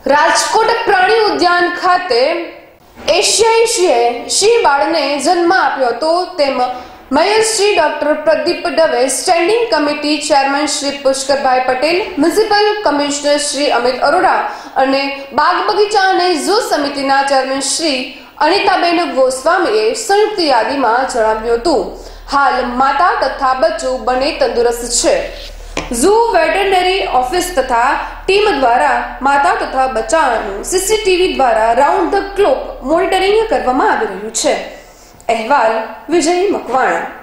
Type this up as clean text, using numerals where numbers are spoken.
રાજકોટ પ્રાણી ઉદ્યાન ખાતે એશિયાઈ સિંહે સિંહ બાળને જન્મ આપ્યો હતો તેમ mayor Shri doctor Pradeep Dave, standing committee chairman Shri Pushkarbhai Patel, municipal commissioner Shri Amit Arora અને બાગ બગીચા અને ઝૂ સમિતિના ચેરમેન શ્રી અનિતાબેન ગોસ્વામીએ સંયુક્ત યાદીમાં જણાવ્યું હતું. હાલ માતા તથા બચ્ચું બંને તંદુરસ્ત છે. ઝૂ વેટરનરી ઓફિસ તથા ટીમ દ્વારા માતા તથા બચ્ચાનું સીસીટીવી દ્વારા રાઉન્ડ ધ ક્લોક મોનિટરિંગ કરવામાં આવી રહ્યું છે. અહેવાલ વિજય મકવાણા.